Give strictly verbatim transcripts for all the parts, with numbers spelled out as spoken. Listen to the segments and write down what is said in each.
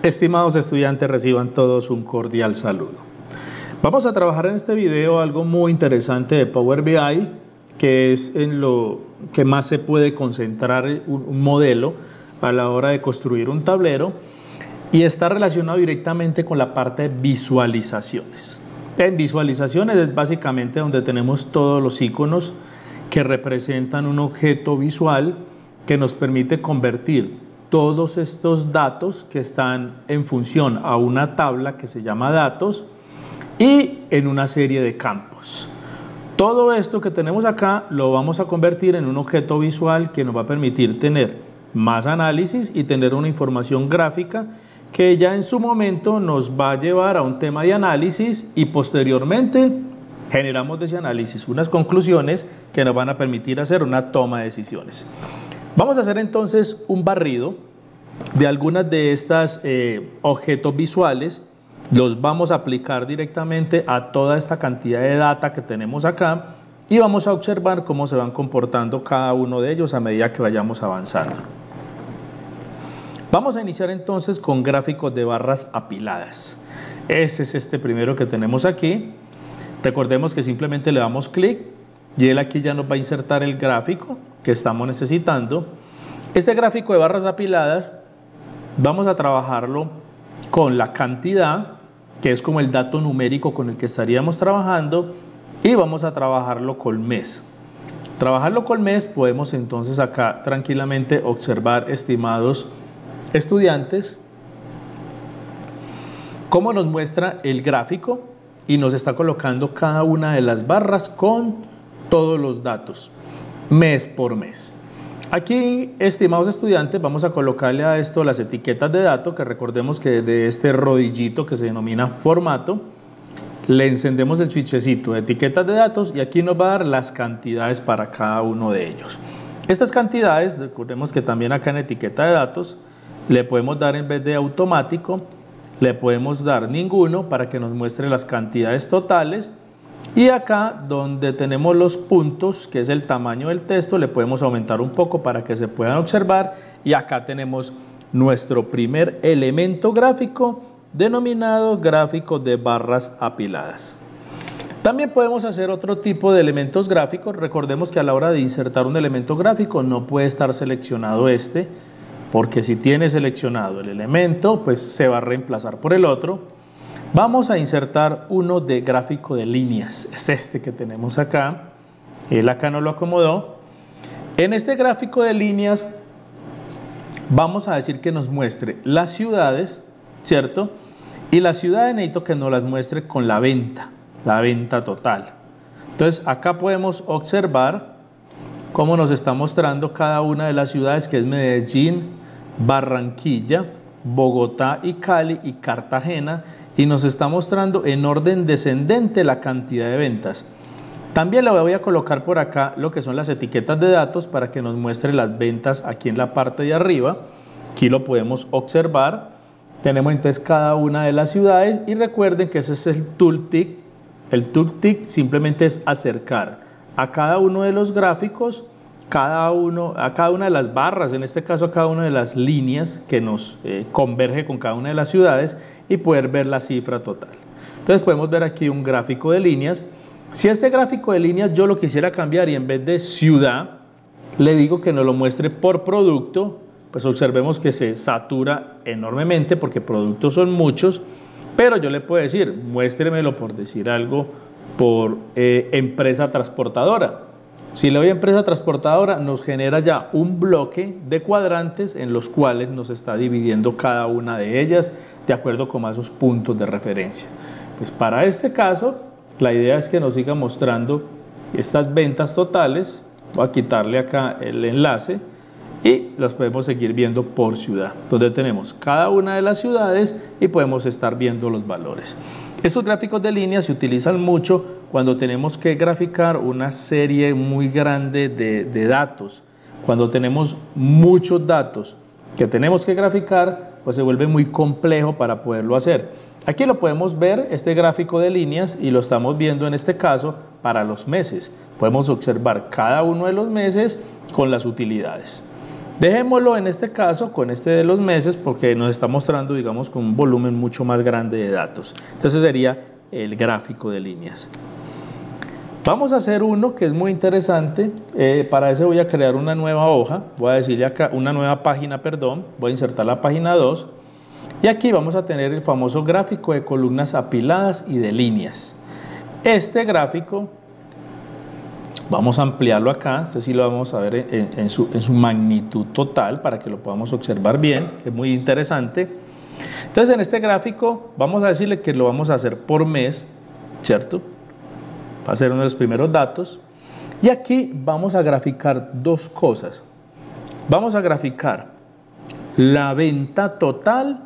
Estimados estudiantes, reciban todos un cordial saludo. Vamos a trabajar en este video algo muy interesante de Power B I, que es en lo que más se puede concentrar un, un modelo a la hora de construir un tablero, y está relacionado directamente con la parte de visualizaciones. En visualizaciones es básicamente donde tenemos todos los iconos que representan un objeto visual que nos permite convertir todos estos datos que están en función a una tabla que se llama datos y en una serie de campos. Todo esto que tenemos acá lo vamos a convertir en un objeto visual que nos va a permitir tener más análisis y tener una información gráfica que ya en su momento nos va a llevar a un tema de análisis, y posteriormente generamos de ese análisis unas conclusiones que nos van a permitir hacer una toma de decisiones. Vamos a hacer entonces un barrido de algunas de estas eh, objetos visuales. Los vamos a aplicar directamente a toda esta cantidad de data que tenemos acá y vamos a observar cómo se van comportando cada uno de ellos a medida que vayamos avanzando. Vamos a iniciar entonces con gráficos de barras apiladas. Ese es este primero que tenemos aquí. Recordemos que simplemente le damos clic y él aquí ya nos va a insertar el gráfico que estamos necesitando. Este gráfico de barras apiladas vamos a trabajarlo con la cantidad, que es como el dato numérico con el que estaríamos trabajando, y vamos a trabajarlo con mes. Trabajarlo con mes, podemos entonces acá tranquilamente observar, estimados estudiantes, cómo nos muestra el gráfico y nos está colocando cada una de las barras con todos los datos, mes por mes. Aquí, estimados estudiantes, vamos a colocarle a esto las etiquetas de datos, que recordemos que de este rodillito que se denomina formato, le encendemos el switchecito de etiquetas de datos y aquí nos va a dar las cantidades para cada uno de ellos. Estas cantidades, recordemos que también acá en etiqueta de datos, le podemos dar, en vez de automático, le podemos dar ninguno para que nos muestre las cantidades totales. Y acá donde tenemos los puntos, que es el tamaño del texto, le podemos aumentar un poco para que se puedan observar. Y acá tenemos nuestro primer elemento gráfico, denominado gráfico de barras apiladas. También podemos hacer otro tipo de elementos gráficos. Recordemos que a la hora de insertar un elemento gráfico no puede estar seleccionado este, porque si tiene seleccionado el elemento, pues se va a reemplazar por el otro. Vamos a insertar uno de gráfico de líneas, es este que tenemos acá, él acá no lo acomodó. En este gráfico de líneas vamos a decir que nos muestre las ciudades, ¿cierto? Y las ciudades necesito que nos las muestre con la venta, la venta total. Entonces acá podemos observar cómo nos está mostrando cada una de las ciudades, que es Medellín, Barranquilla, Bogotá y Cali y Cartagena, y nos está mostrando en orden descendente la cantidad de ventas. También le voy a colocar por acá lo que son las etiquetas de datos para que nos muestre las ventas aquí en la parte de arriba. Aquí lo podemos observar. Tenemos entonces cada una de las ciudades, y recuerden que ese es el tooltip. El tooltip simplemente es acercar a cada uno de los gráficos, cada uno, a cada una de las barras, en este caso a cada una de las líneas que nos eh, converge con cada una de las ciudades, y poder ver la cifra total. Entonces podemos ver aquí un gráfico de líneas. Si este gráfico de líneas yo lo quisiera cambiar y en vez de ciudad le digo que nos lo muestre por producto, pues observemos que se satura enormemente porque productos son muchos, pero yo le puedo decir, muéstremelo, por decir algo, por eh, empresa transportadora. Si le doy a empresa transportadora, nos genera ya un bloque de cuadrantes en los cuales nos está dividiendo cada una de ellas de acuerdo con esos puntos de referencia. Pues para este caso, la idea es que nos siga mostrando estas ventas totales. Voy a quitarle acá el enlace y las podemos seguir viendo por ciudad, donde tenemos cada una de las ciudades y podemos estar viendo los valores. Estos gráficos de líneas se utilizan mucho cuando tenemos que graficar una serie muy grande de, de datos. Cuando tenemos muchos datos que tenemos que graficar, pues se vuelve muy complejo para poderlo hacer. Aquí lo podemos ver, este gráfico de líneas, y lo estamos viendo en este caso para los meses. Podemos observar cada uno de los meses con las utilidades. Dejémoslo en este caso con este de los meses porque nos está mostrando, digamos, con un volumen mucho más grande de datos. Entonces sería el gráfico de líneas. Vamos a hacer uno que es muy interesante. Eh, para eso voy a crear una nueva hoja. Voy a decirle acá una nueva página, perdón. Voy a insertar la página dos. Y aquí vamos a tener el famoso gráfico de columnas apiladas y de líneas. Este gráfico, vamos a ampliarlo acá, este sí lo vamos a ver en, en, su, en su magnitud total para que lo podamos observar bien, que es muy interesante. Entonces en este gráfico vamos a decirle que lo vamos a hacer por mes, ¿cierto? Va a ser uno de los primeros datos. Y aquí vamos a graficar dos cosas. Vamos a graficar la venta total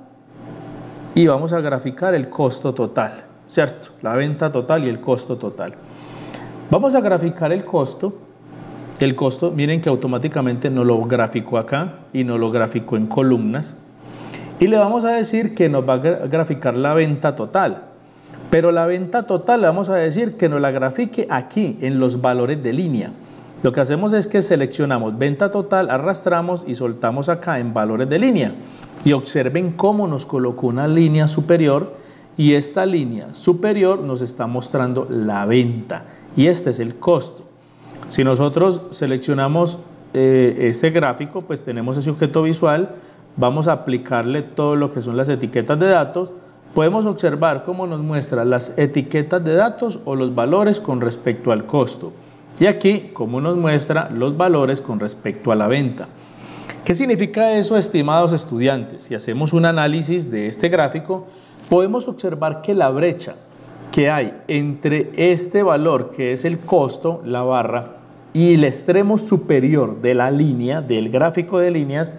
y vamos a graficar el costo total, ¿cierto? La venta total y el costo total. Vamos a graficar el costo. El costo, miren que automáticamente nos lo graficó acá y nos lo graficó en columnas. Y le vamos a decir que nos va a graficar la venta total. Pero la venta total le vamos a decir que nos la grafique aquí en los valores de línea. Lo que hacemos es que seleccionamos venta total, arrastramos y soltamos acá en valores de línea. Y observen cómo nos colocó una línea superior y esta línea superior nos está mostrando la venta y este es el costo. Si nosotros seleccionamos eh, este gráfico, pues tenemos ese objeto visual, vamos a aplicarle todo lo que son las etiquetas de datos. Podemos observar cómo nos muestra las etiquetas de datos o los valores con respecto al costo. Y aquí, cómo nos muestra los valores con respecto a la venta. ¿Qué significa eso, estimados estudiantes? Si hacemos un análisis de este gráfico, podemos observar que la brecha que hay entre este valor, que es el costo, la barra, y el extremo superior de la línea, del gráfico de líneas,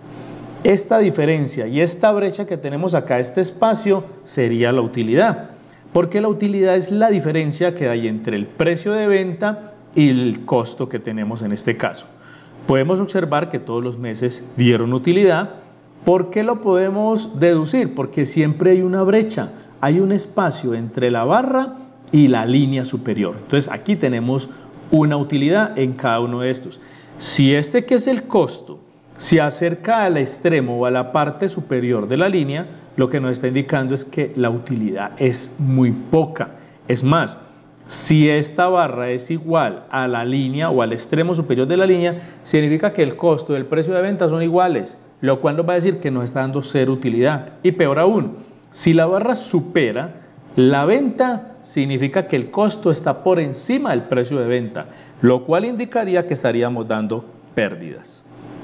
esta diferencia y esta brecha que tenemos acá, este espacio, sería la utilidad. Porque la utilidad es la diferencia que hay entre el precio de venta y el costo que tenemos en este caso. Podemos observar que todos los meses dieron utilidad. ¿Por qué lo podemos deducir? Porque siempre hay una brecha, hay un espacio entre la barra y la línea superior. Entonces aquí tenemos una utilidad en cada uno de estos. Si este que es el costo se acerca al extremo o a la parte superior de la línea, lo que nos está indicando es que la utilidad es muy poca. Es más, si esta barra es igual a la línea o al extremo superior de la línea, significa que el costo y el precio de venta son iguales, lo cual nos va a decir que nos está dando cero utilidad. Y peor aún, si la barra supera la venta, significa que el costo está por encima del precio de venta, lo cual indicaría que estaríamos dando pérdidas.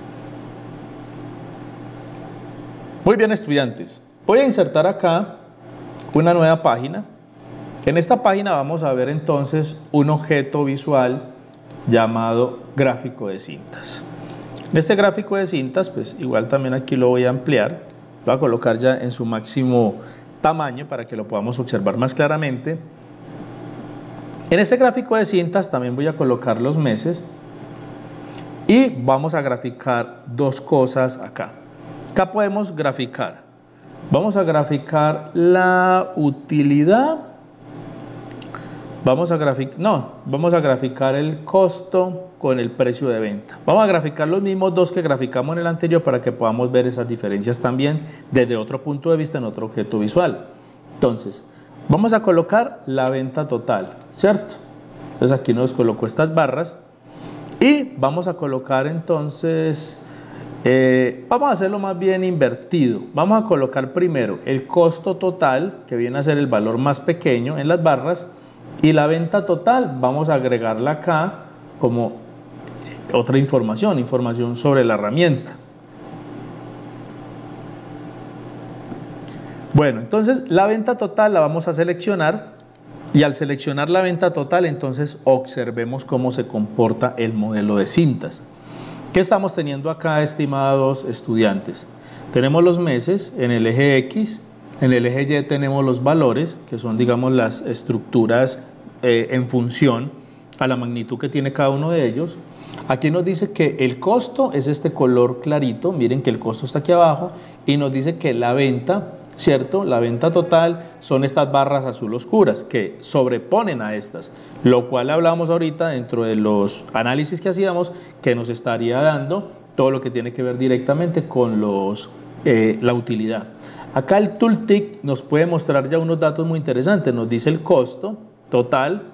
Muy bien, estudiantes, voy a insertar acá una nueva página. En esta página vamos a ver entonces un objeto visual llamado gráfico de cintas. En este gráfico de cintas, pues igual también aquí lo voy a ampliar, lo voy a colocar ya en su máximo tamaño para que lo podamos observar más claramente. En este gráfico de cintas también voy a colocar los meses y vamos a graficar dos cosas acá. Acá podemos graficar, vamos a graficar la utilidad, vamos a graficar, no, vamos a graficar el costo con el precio de venta. Vamos a graficar los mismos dos que graficamos en el anterior para que podamos ver esas diferencias también desde otro punto de vista en otro objeto visual. Entonces, vamos a colocar la venta total, ¿cierto? Entonces aquí nos colocó estas barras y vamos a colocar entonces... Eh, vamos a hacerlo más bien invertido. Vamos a colocar primero el costo total, que viene a ser el valor más pequeño en las barras, y la venta total vamos a agregarla acá como otra información, información sobre la herramienta. Bueno, entonces la venta total la vamos a seleccionar y al seleccionar la venta total, entonces observemos cómo se comporta el modelo de cintas. ¿Qué estamos teniendo acá, estimados estudiantes? Tenemos los meses en el eje X, en el eje Y tenemos los valores, que son, digamos, las estructuras eh, en función a la magnitud que tiene cada uno de ellos. Aquí nos dice que el costo es este color clarito, miren que el costo está aquí abajo, y nos dice que la venta, ¿cierto? La venta total son estas barras azul oscuras que sobreponen a estas, lo cual hablamos ahorita dentro de los análisis que hacíamos, que nos estaría dando todo lo que tiene que ver directamente con los, eh, la utilidad. Acá el tooltip nos puede mostrar ya unos datos muy interesantes, nos dice el costo total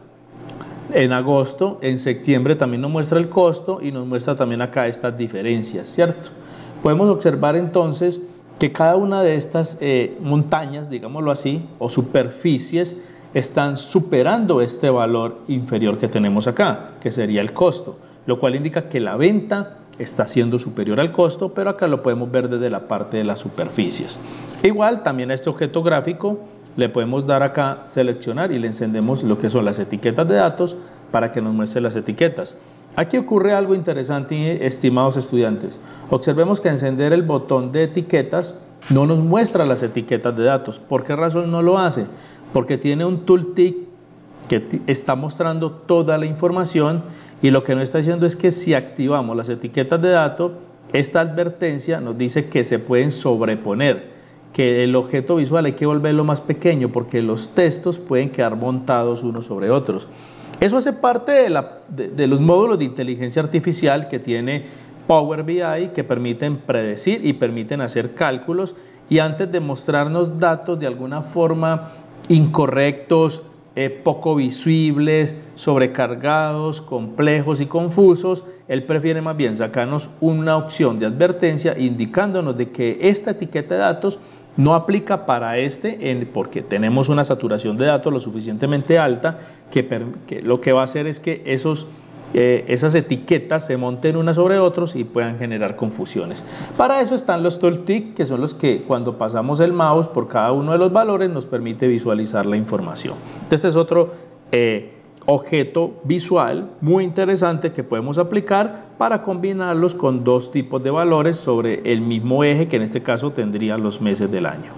en agosto, en septiembre también nos muestra el costo y nos muestra también acá estas diferencias, ¿cierto? Podemos observar entonces que cada una de estas eh, montañas, digámoslo así, o superficies, están superando este valor inferior que tenemos acá, que sería el costo, lo cual indica que la venta está siendo superior al costo, pero acá lo podemos ver desde la parte de las superficies. Igual también a este objeto gráfico le podemos dar acá seleccionar y le encendemos lo que son las etiquetas de datos para que nos muestre las etiquetas. Aquí ocurre algo interesante, estimados estudiantes. Observemos que encender el botón de etiquetas no nos muestra las etiquetas de datos. ¿Por qué razón no lo hace? Porque tiene un tooltip que está mostrando toda la información y lo que nos está diciendo es que si activamos las etiquetas de datos, esta advertencia nos dice que se pueden sobreponer, que el objeto visual hay que volverlo más pequeño porque los textos pueden quedar montados unos sobre otros. Eso hace parte de, la, de, de los módulos de inteligencia artificial que tiene Power B I, que permiten predecir y permiten hacer cálculos, y antes de mostrarnos datos de alguna forma incorrectos, eh, poco visibles, sobrecargados, complejos y confusos, él prefiere más bien sacarnos una opción de advertencia indicándonos de que esta etiqueta de datos no aplica para este en, porque tenemos una saturación de datos lo suficientemente alta que, per, que lo que va a hacer es que esos, eh, esas etiquetas se monten unas sobre otros y puedan generar confusiones. Para eso están los tooltips, que son los que cuando pasamos el mouse por cada uno de los valores nos permite visualizar la información. Este es otro eh, objeto visual muy interesante que podemos aplicar para combinarlos con dos tipos de valores sobre el mismo eje, que en este caso tendría los meses del año.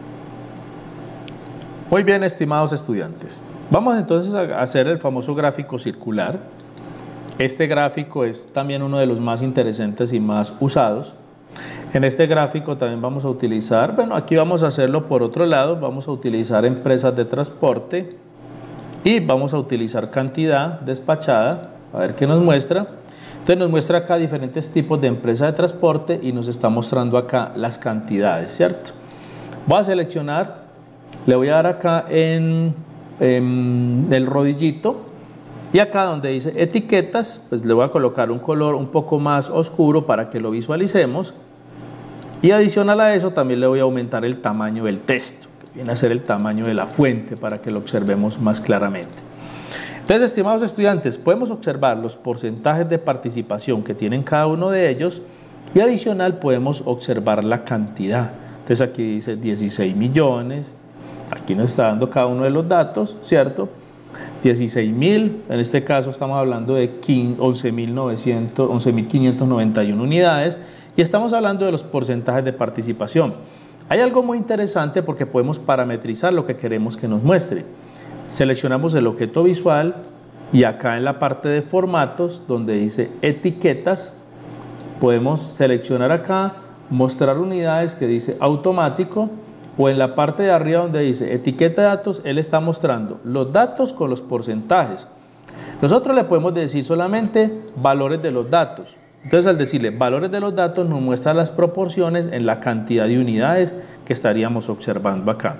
Muy bien, estimados estudiantes, vamos entonces a hacer el famoso gráfico circular. Este gráfico es también uno de los más interesantes y más usados. En este gráfico también vamos a utilizar, bueno, aquí vamos a hacerlo por otro lado, vamos a utilizar empresas de transporte y vamos a utilizar cantidad despachada, a ver qué nos muestra. Entonces nos muestra acá diferentes tipos de empresas de transporte y nos está mostrando acá las cantidades, ¿cierto? Voy a seleccionar, le voy a dar acá en, en el rodillito y acá donde dice etiquetas, pues le voy a colocar un color un poco más oscuro para que lo visualicemos, y adicional a eso también le voy a aumentar el tamaño del texto, viene a ser el tamaño de la fuente para que lo observemos más claramente. Entonces, estimados estudiantes, podemos observar los porcentajes de participación que tienen cada uno de ellos y adicional podemos observar la cantidad. Entonces aquí dice dieciséis millones, aquí nos está dando cada uno de los datos, ¿cierto? dieciséis mil, en este caso estamos hablando de once mil quinientos noventa y uno unidades y estamos hablando de los porcentajes de participación. Hay algo muy interesante porque podemos parametrizar lo que queremos que nos muestre. Seleccionamos el objeto visual y acá en la parte de formatos donde dice etiquetas podemos seleccionar acá mostrar unidades que dice automático, o en la parte de arriba donde dice etiqueta de datos, él está mostrando los datos con los porcentajes. Nosotros le podemos decir solamente valores de los datos. Entonces al decirle valores de los datos nos muestra las proporciones en la cantidad de unidades que estaríamos observando acá.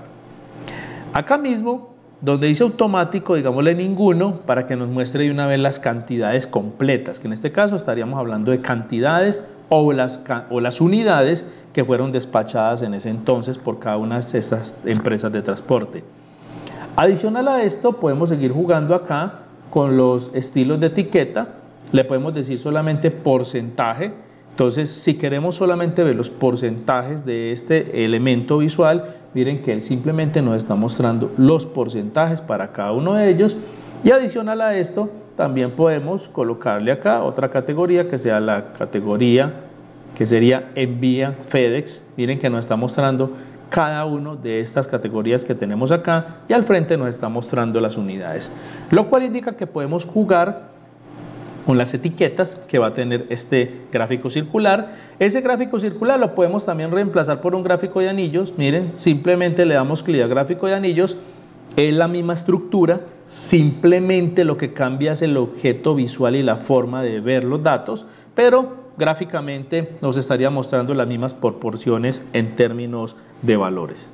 Acá mismo donde dice automático, digámosle ninguno, para que nos muestre de una vez las cantidades completas, que en este caso estaríamos hablando de cantidades o las, o las unidades que fueron despachadas en ese entonces por cada una de esas empresas de transporte. Adicional a esto podemos seguir jugando acá con los estilos de etiqueta. Le podemos decir solamente porcentaje. Entonces, si queremos solamente ver los porcentajes de este elemento visual, miren que él simplemente nos está mostrando los porcentajes para cada uno de ellos. Y adicional a esto, también podemos colocarle acá otra categoría que sea la categoría que sería envía FedEx. Miren que nos está mostrando cada uno de estas categorías que tenemos acá y al frente nos está mostrando las unidades, lo cual indica que podemos jugar con las etiquetas que va a tener este gráfico circular. Ese gráfico circular lo podemos también reemplazar por un gráfico de anillos. Miren, simplemente le damos clic a gráfico de anillos, es la misma estructura, simplemente lo que cambia es el objeto visual y la forma de ver los datos, pero gráficamente nos estaría mostrando las mismas proporciones en términos de valores.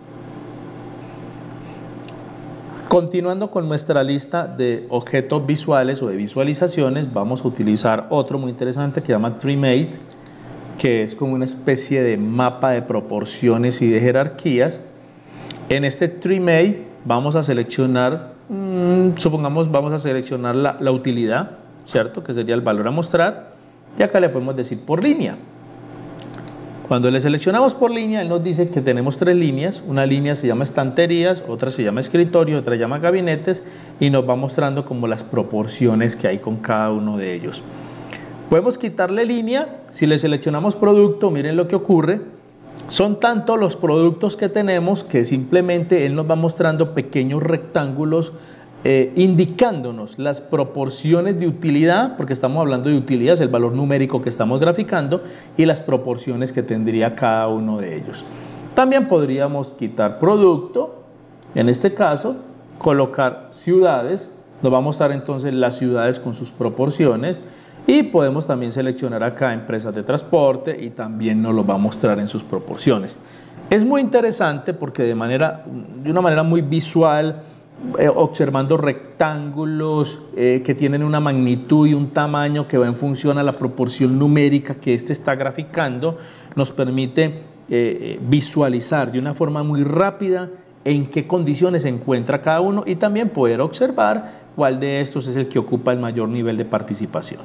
Continuando con nuestra lista de objetos visuales o de visualizaciones, vamos a utilizar otro muy interesante que se llama TreeMate, que es como una especie de mapa de proporciones y de jerarquías. En este TreeMate vamos a seleccionar, mmm, supongamos vamos a seleccionar la, la utilidad, ¿cierto? Que sería el valor a mostrar, y acá le podemos decir por línea. Cuando le seleccionamos por línea, él nos dice que tenemos tres líneas. Una línea se llama estanterías, otra se llama escritorio, otra se llama gabinetes, y nos va mostrando como las proporciones que hay con cada uno de ellos. Podemos quitarle línea. Si le seleccionamos producto, miren lo que ocurre. Son tantos los productos que tenemos que simplemente él nos va mostrando pequeños rectángulos eh, indicándonos las proporciones de utilidad, porque estamos hablando de utilidad, es el valor numérico que estamos graficando, y las proporciones que tendría cada uno de ellos. También podríamos quitar producto, en este caso, colocar ciudades, nos va a mostrar entonces las ciudades con sus proporciones, y podemos también seleccionar acá empresas de transporte y también nos lo va a mostrar en sus proporciones. Es muy interesante porque de, manera, de una manera muy visual, eh, observando rectángulos eh, que tienen una magnitud y un tamaño que va en función a la proporción numérica que éste está graficando, nos permite eh, visualizar de una forma muy rápida en qué condiciones se encuentra cada uno y también poder observar cuál de estos es el que ocupa el mayor nivel de participación.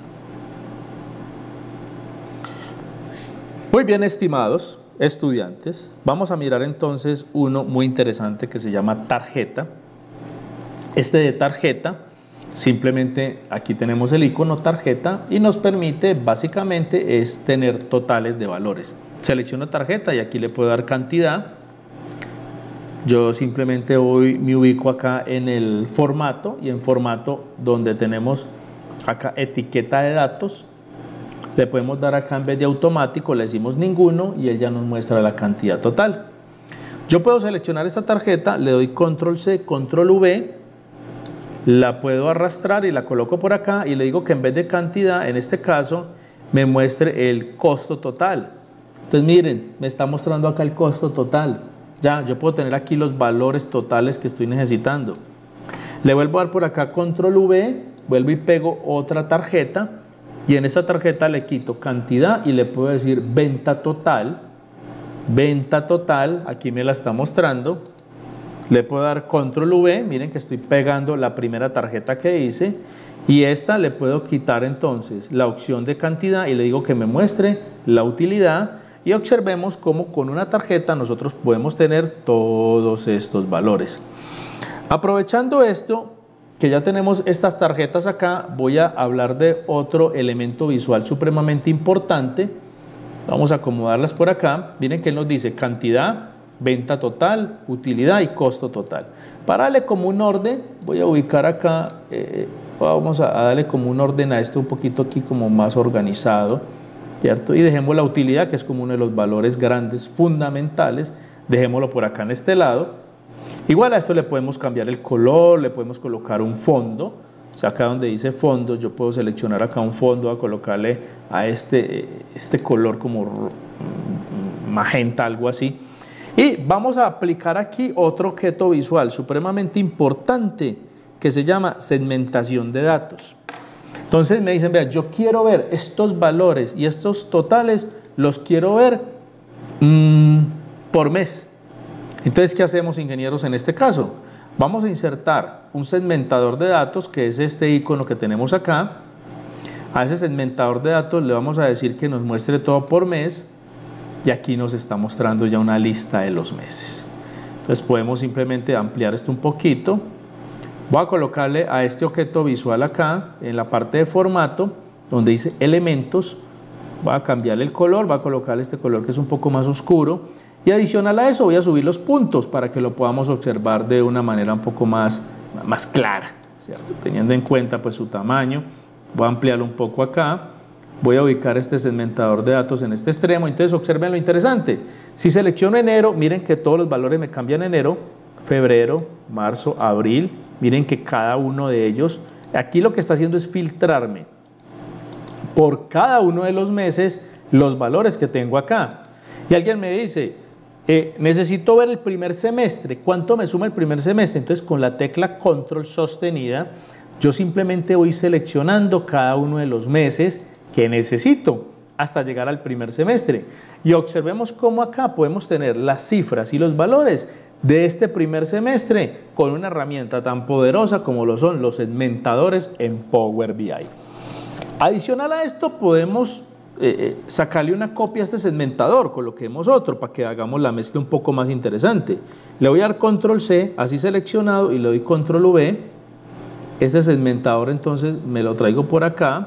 Muy bien, estimados estudiantes, vamos a mirar entonces uno muy interesante que se llama tarjeta. Este de tarjeta, simplemente aquí tenemos el icono tarjeta y nos permite básicamente es tener totales de valores. Selecciono tarjeta y aquí le puedo dar cantidad. Yo simplemente voy, me ubico acá en el formato y en formato donde tenemos acá etiqueta de datos. Le podemos dar acá en vez de automático, le decimos ninguno y él ya nos muestra la cantidad total. Yo puedo seleccionar esta tarjeta, le doy control C, control V, la puedo arrastrar y la coloco por acá y le digo que en vez de cantidad, en este caso, me muestre el costo total. Entonces miren, me está mostrando acá el costo total. Ya, yo puedo tener aquí los valores totales que estoy necesitando. Le vuelvo a dar por acá control V, vuelvo y pego otra tarjeta. Y en esa tarjeta le quito cantidad y le puedo decir venta total. Venta total, aquí me la está mostrando. Le puedo dar control V, miren que estoy pegando la primera tarjeta que hice. Y esta le puedo quitar entonces la opción de cantidad y le digo que me muestre la utilidad. Y observemos cómo con una tarjeta nosotros podemos tener todos estos valores. Aprovechando esto, que ya tenemos estas tarjetas acá, voy a hablar de otro elemento visual supremamente importante. Vamos a acomodarlas por acá. Miren que él nos dice cantidad, venta total, utilidad y costo total. Para darle como un orden, voy a ubicar acá, eh, vamos a, a darle como un orden a esto un poquito aquí como más organizado, ¿cierto? Y dejemos la utilidad, que es como uno de los valores grandes, fundamentales, dejémoslo por acá en este lado. Igual a esto le podemos cambiar el color, le podemos colocar un fondo. O sea, acá donde dice fondo, yo puedo seleccionar acá un fondo, a colocarle a este, este color como magenta, algo así. Y vamos a aplicar aquí otro objeto visual supremamente importante que se llama segmentación de datos. Entonces me dicen, vea, yo quiero ver estos valores y estos totales, los quiero ver mmm, por mes. Entonces, ¿qué hacemos, ingenieros, en este caso? Vamos a insertar un segmentador de datos, que es este icono que tenemos acá. A ese segmentador de datos le vamos a decir que nos muestre todo por mes y aquí nos está mostrando ya una lista de los meses. Entonces podemos simplemente ampliar esto un poquito. Voy a colocarle a este objeto visual acá en la parte de formato donde dice elementos. Voy a cambiarle el color, voy a colocarle este color que es un poco más oscuro. Y adicional a eso voy a subir los puntos para que lo podamos observar de una manera un poco más, más clara, ¿cierto? Teniendo en cuenta pues su tamaño. Voy a ampliarlo un poco acá. Voy a ubicar este segmentador de datos en este extremo. Entonces observen lo interesante. Si selecciono enero, miren que todos los valores me cambian enero, febrero, marzo, abril. Miren que cada uno de ellos, aquí lo que está haciendo es filtrarme por cada uno de los meses los valores que tengo acá. Y alguien me dice, eh, necesito ver el primer semestre, ¿cuánto me suma el primer semestre? Entonces con la tecla control sostenida, yo simplemente voy seleccionando cada uno de los meses que necesito hasta llegar al primer semestre. Y observemos cómo acá podemos tener las cifras y los valores de este primer semestre con una herramienta tan poderosa como lo son los segmentadores en Power B I. Adicional a esto podemos eh, sacarle una copia a este segmentador, coloquemos otro para que hagamos la mezcla un poco más interesante. Le voy a dar control C, así seleccionado, y le doy control V. Este segmentador entonces me lo traigo por acá.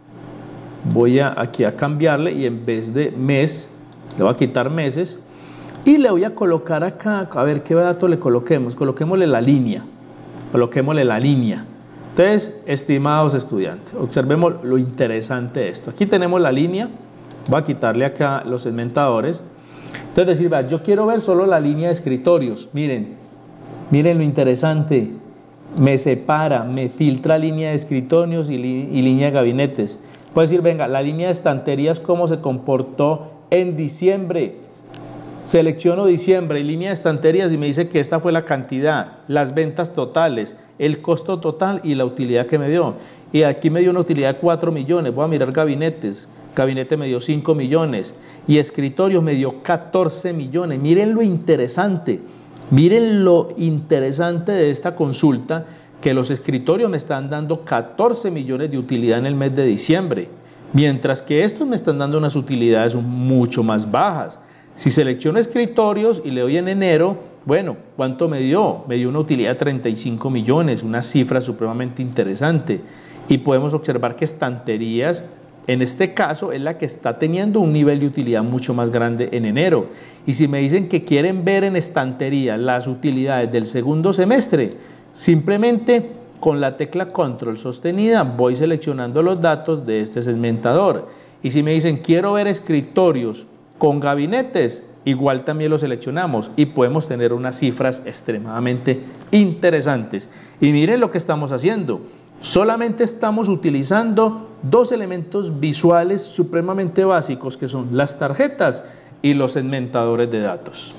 Voy a, aquí a cambiarle y en vez de mes, le voy a quitar meses. Y le voy a colocar acá, a ver qué dato le coloquemos, coloquémosle la línea, coloquémosle la línea. Entonces, estimados estudiantes, observemos lo interesante de esto. Aquí tenemos la línea, voy a quitarle acá los segmentadores. Entonces decir, vea, yo quiero ver solo la línea de escritorios, miren, miren lo interesante, me separa, me filtra línea de escritorios y, li y línea de gabinetes. Puedo decir, venga, la línea de estanterías, cómo se comportó en diciembre. Selecciono diciembre y línea de estanterías y me dice que esta fue la cantidad, las ventas totales, el costo total y la utilidad que me dio. Y aquí me dio una utilidad de cuatro millones. Voy a mirar gabinetes. Gabinete me dio cinco millones y escritorios me dio catorce millones. Miren lo interesante, miren lo interesante de esta consulta, que los escritorios me están dando catorce millones de utilidad en el mes de diciembre, mientras que estos me están dando unas utilidades mucho más bajas. Si selecciono escritorios y le doy en enero, bueno, ¿cuánto me dio? Me dio una utilidad de treinta y cinco millones, una cifra supremamente interesante. Y podemos observar que estanterías, en este caso, es la que está teniendo un nivel de utilidad mucho más grande en enero. Y si me dicen que quieren ver en estantería las utilidades del segundo semestre, simplemente con la tecla control sostenida voy seleccionando los datos de este segmentador. Y si me dicen quiero ver escritorios con gabinetes, igual también lo seleccionamos y podemos tener unas cifras extremadamente interesantes. Y miren lo que estamos haciendo, solamente estamos utilizando dos elementos visuales supremamente básicos, que son las tarjetas y los segmentadores de datos.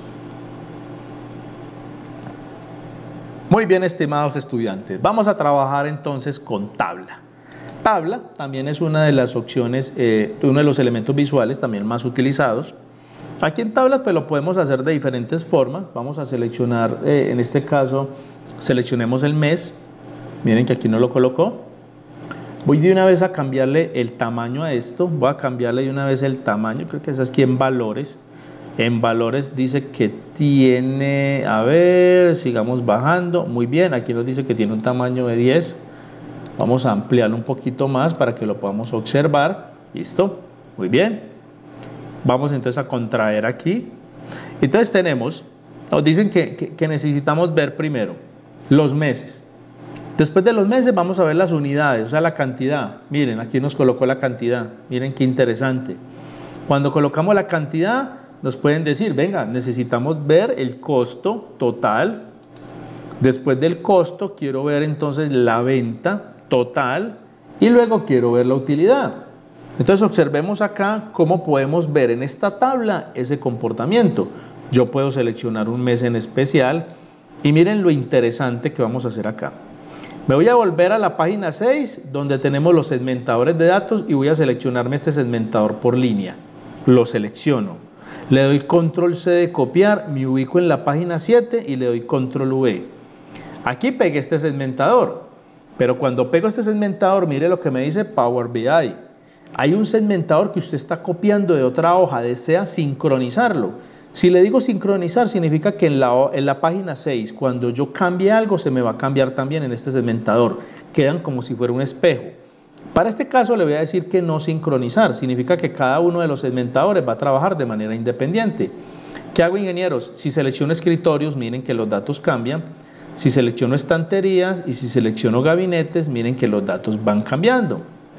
Muy bien, estimados estudiantes, vamos a trabajar entonces con tabla. Tabla también es una de las opciones, eh, uno de los elementos visuales también más utilizados. Aquí en tabla pues lo podemos hacer de diferentes formas. Vamos a seleccionar, eh, en este caso, seleccionemos el mes. Miren que aquí no lo colocó. Voy de una vez a cambiarle el tamaño a esto. Voy a cambiarle de una vez el tamaño. Creo que es aquí en valores. En valores dice que tiene, a ver, sigamos bajando. Muy bien, aquí nos dice que tiene un tamaño de diez. Vamos a ampliarlo un poquito más para que lo podamos observar. Listo, muy bien. Vamos entonces a contraer aquí. Entonces tenemos, nos dicen que, que, que necesitamos ver primero los meses. Después de los meses vamos a ver las unidades, o sea la cantidad. Miren, aquí nos colocó la cantidad. Miren qué interesante. Cuando colocamos la cantidad, nos pueden decir, venga, necesitamos ver el costo total. Después del costo, quiero ver entonces la venta total y luego quiero ver la utilidad. Entonces observemos acá cómo podemos ver en esta tabla ese comportamiento. Yo puedo seleccionar un mes en especial y miren lo interesante que vamos a hacer acá. Me voy a volver a la página seis donde tenemos los segmentadores de datos y voy a seleccionarme este segmentador por línea. Lo selecciono. Le doy control C de copiar, me ubico en la página siete y le doy control V. Aquí pegué este segmentador. Pero cuando pego este segmentador, mire lo que me dice Power B I. Hay un segmentador que usted está copiando de otra hoja, desea sincronizarlo. Si le digo sincronizar, significa que en la, en la página seis, cuando yo cambie algo, se me va a cambiar también en este segmentador. Quedan como si fuera un espejo. Para este caso le voy a decir que no sincronizar, significa que cada uno de los segmentadores va a trabajar de manera independiente. ¿Qué hago, ingenieros? Si selecciono escritorios, miren que los datos cambian. Si selecciono estanterías y si selecciono gabinetes, miren que los datos van cambiando.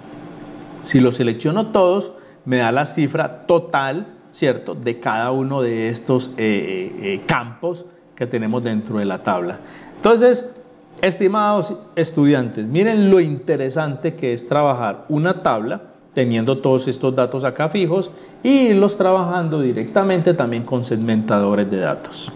Si los selecciono todos, me da la cifra total, ¿cierto?, de cada uno de estos eh, eh, campos que tenemos dentro de la tabla. Entonces, estimados estudiantes, miren lo interesante que es trabajar una tabla teniendo todos estos datos acá fijos y irlos trabajando directamente también con segmentadores de datos.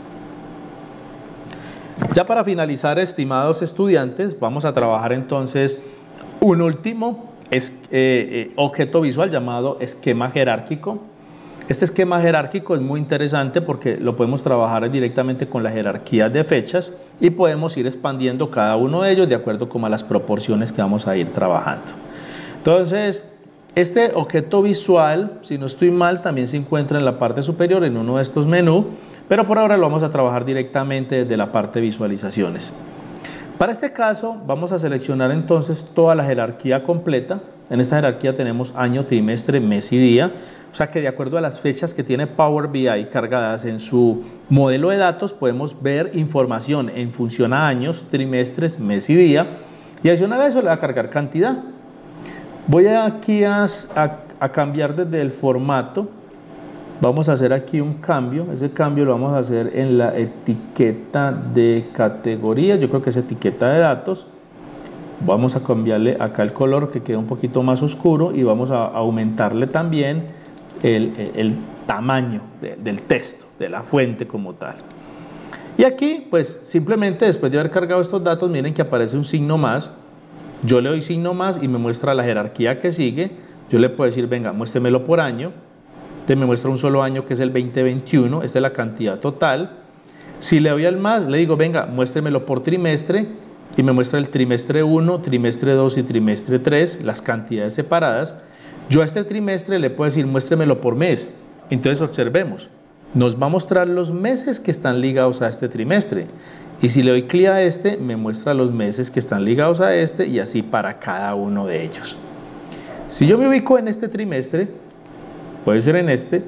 Ya para finalizar, estimados estudiantes, vamos a trabajar entonces un último es, eh, eh, objeto visual llamado esquema jerárquico. Este esquema jerárquico es muy interesante porque lo podemos trabajar directamente con las jerarquías de fechas y podemos ir expandiendo cada uno de ellos de acuerdo como a las proporciones que vamos a ir trabajando. Entonces, este objeto visual, si no estoy mal, también se encuentra en la parte superior en uno de estos menús, pero por ahora lo vamos a trabajar directamente desde la parte de visualizaciones. Para este caso vamos a seleccionar entonces toda la jerarquía completa. En esta jerarquía tenemos año, trimestre, mes y día. O sea que de acuerdo a las fechas que tiene Power B I cargadas en su modelo de datos, podemos ver información en función a años, trimestres, mes y día. Y adicional a eso le va a cargar cantidad. Voy aquí a, a, a cambiar desde el formato. Vamos a hacer aquí un cambio. Ese cambio lo vamos a hacer en la etiqueta de categoría. Yo creo que es etiqueta de datos. Vamos a cambiarle acá el color que quede un poquito más oscuro y vamos a aumentarle también el, el tamaño de, del texto, de la fuente como tal. Y aquí pues simplemente después de haber cargado estos datos, miren que aparece un signo más. Yo le doy signo más y me muestra la jerarquía que sigue. Yo le puedo decir, venga, muéstremelo por año. Entonces me muestra un solo año que es el veinte veintiuno. Esta es la cantidad total. Si le doy al más, le digo, venga, muéstremelo por trimestre. Y me muestra el trimestre uno, trimestre dos y trimestre tres, las cantidades separadas. Yo a este trimestre le puedo decir, muéstremelo por mes. Entonces observemos, nos va a mostrar los meses que están ligados a este trimestre. Y si le doy clic a este, me muestra los meses que están ligados a este y así para cada uno de ellos. Si yo me ubico en este trimestre, puede ser en este,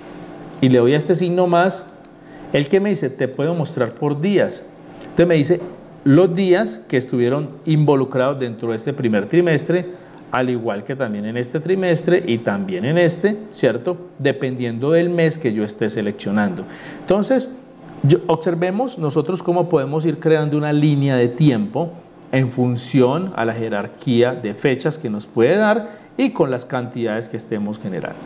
y le doy a este signo más, el que me dice, te puedo mostrar por días. Entonces me dice los días que estuvieron involucrados dentro de este primer trimestre, al igual que también en este trimestre y también en este, ¿cierto? Dependiendo del mes que yo esté seleccionando. Entonces, yo, observemos nosotros cómo podemos ir creando una línea de tiempo en función a la jerarquía de fechas que nos puede dar y con las cantidades que estemos generando.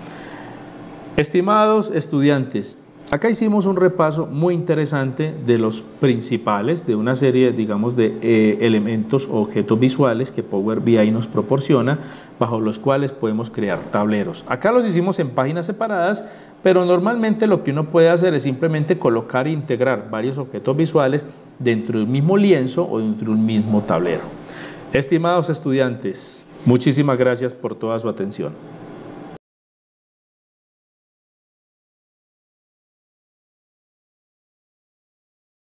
Estimados estudiantes, acá hicimos un repaso muy interesante de los principales de una serie, digamos, de eh, elementos o objetos visuales que Power B I nos proporciona, bajo los cuales podemos crear tableros. Acá los hicimos en páginas separadas, pero normalmente lo que uno puede hacer es simplemente colocar e integrar varios objetos visuales dentro del mismo lienzo o dentro del mismo tablero. Estimados estudiantes, muchísimas gracias por toda su atención.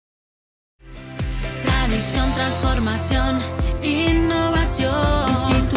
Tradición, transformación, innovación.